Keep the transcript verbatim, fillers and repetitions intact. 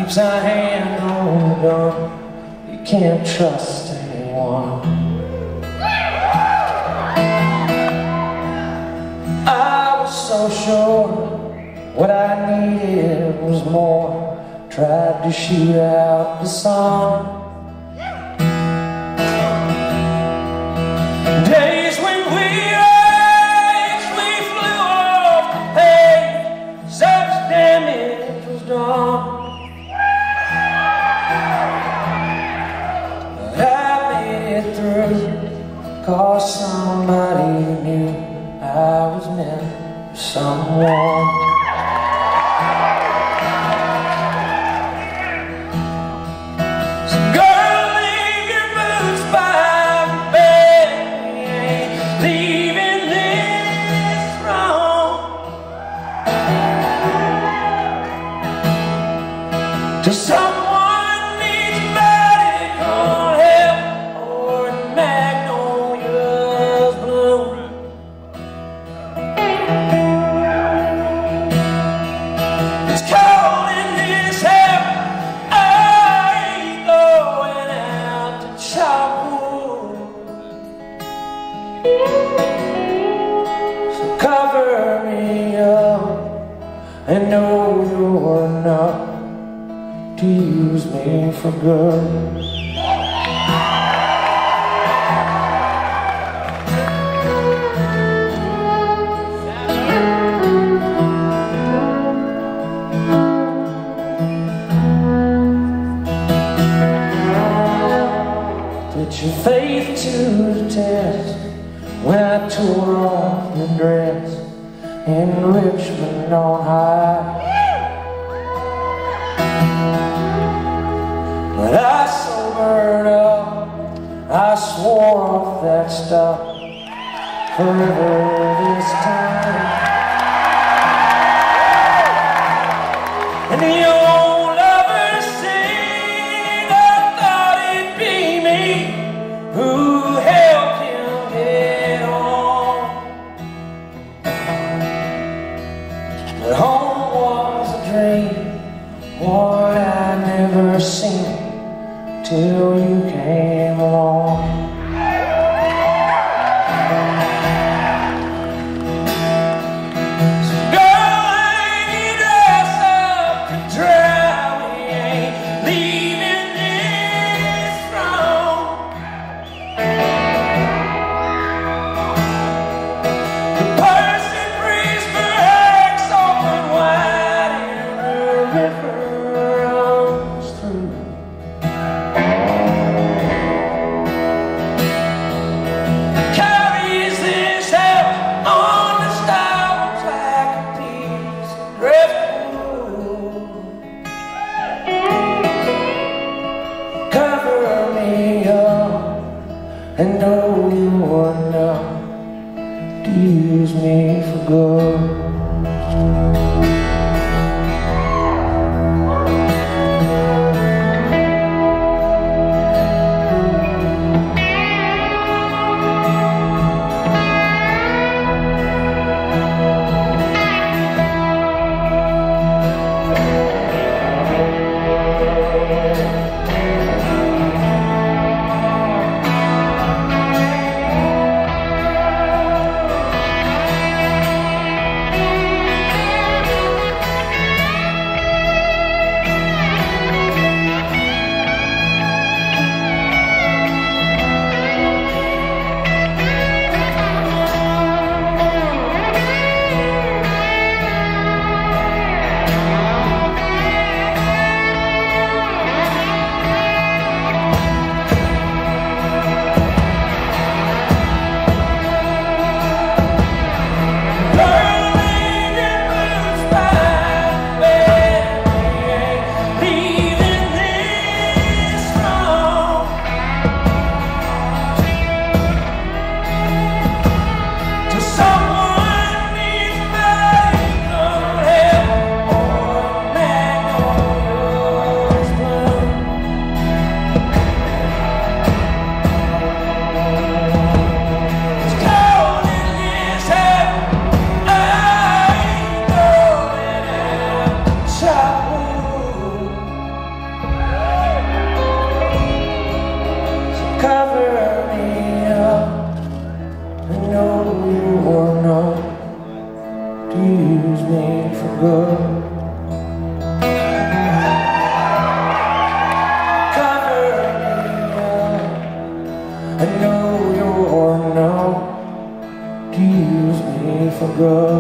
keeps a hand on the gun. You can't trust anyone. I was so sure what I needed was more. Tried to shoot out the sun. Days when we raced, we flew off the page. Such damage was done. But I made it through, 'cause somebody knew I was meant for someone. To someone needs medical help, or magnolia's bloom. It's cold in this hell, I ain't going out to chop wood. So cover me up and know you're enough to use me for good. Put your faith to the test when I tore off the dress in Richmond on high. But I sobered up, I swore off that stuff forever this time. And the old lover sing, I thought it'd be me who helped him get on. But home was a dream, one I never seen till you came along. So girl, hang your dress up to dry. We ain't leaving this room. The person breathes for eggs open wide and the river runs through. Cover me up and know you're enough to use me for good. to use me for good. Cover me up, I know you're no, to use me for good.